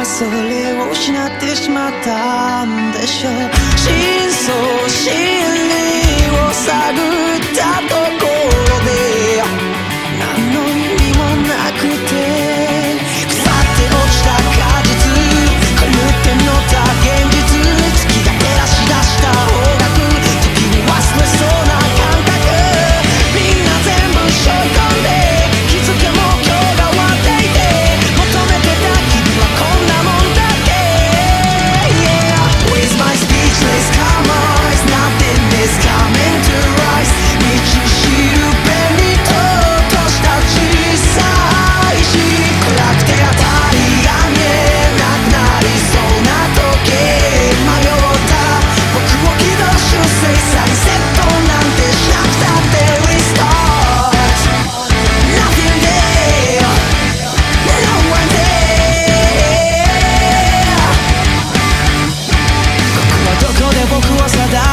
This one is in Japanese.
それを失ってしまったんでしょう。真相真理を探ったところで何の意味もなくて、腐って落ちた果実、狂って乗った現実、月が照らし出した方角、時に忘れそうな感覚、みんな全部背負い込んで気づけも今日が終わっていて、求めてた君はこんなもんだけ。 Yeah, with my speechless karma is nothing is coming to rise。 道しるべにとっとした小さい石、暗くて当たりが見えなくなりそうな時迷った僕を軌道修正さリセットなんてしなくたって Restart Nothing there No one there ここはどこで僕を定